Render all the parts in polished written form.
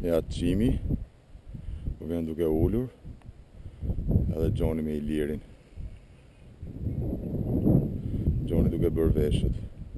Ja, Jimmy. Po vjen duke ullur. Edhe Gjoni me Ilirin. Gjoni duke bërë veshët.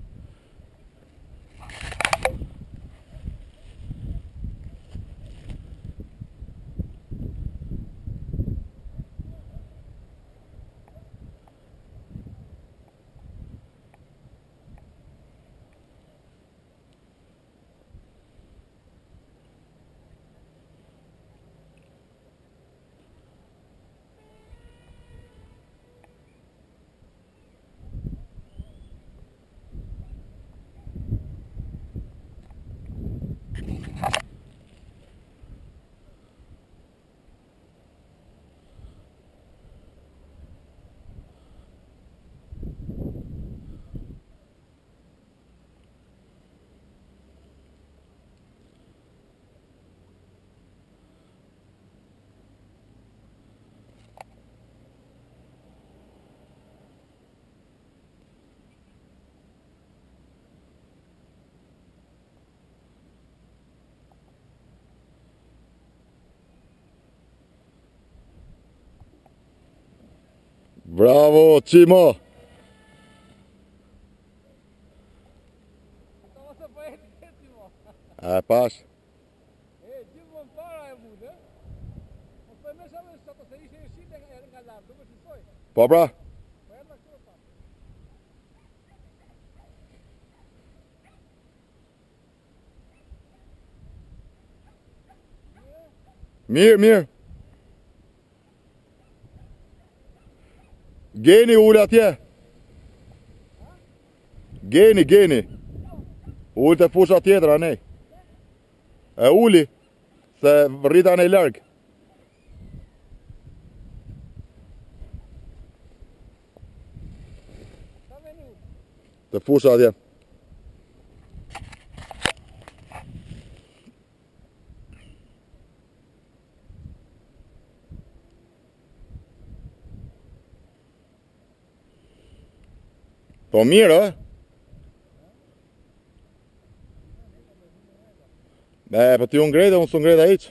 Bravo, Cimo! E pash? Gjithmonë para e mundë, po për me sa me sot se ishte e shite nga lartë, do më shqipoj. Po pra? Po e nga kërë pa. Mirë, mirë. Geni ullë atje. Geni. Ullë të fusha tjetër, anej. E ulli, se rrita anej largë. Të fusha atje. Po mirë, po ti unë grejtë, unë së ngrejtë a iqë.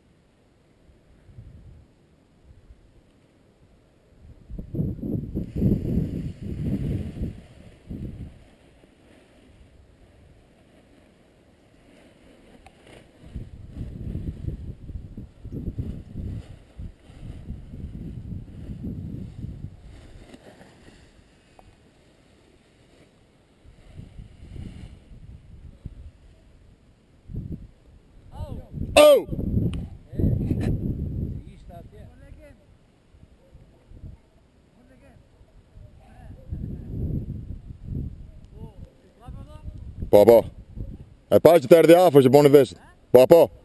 Oh! Po. E pa që të erdi afër që boni veshët. Po.